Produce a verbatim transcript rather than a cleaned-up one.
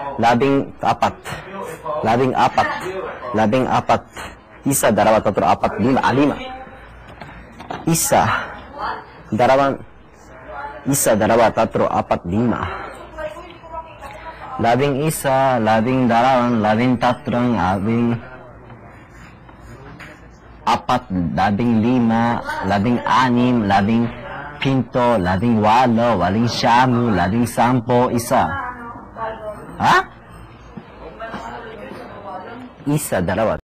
labing apat, labing apat, labing apat, isa, dalawa, tatlo, apat, lima, ah, lima, isa, dalawa, isa, dalawa, tatlo, apat, lima, labing isa, labing dalawa, labing tatlo, labing apat, labing lima, labing anim, labing pinto, labing walo, labing siyam, labing sampo, isa. Ha? Isa, dalawa.